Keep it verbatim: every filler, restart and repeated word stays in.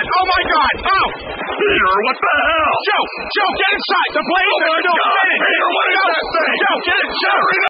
Oh, my God! Oh! Peter, what the hell? Joe! Joe, get inside! The blaze Oh, is my still God! spinning! Peter, what is Joe, that thing? Joe, get it! Joe!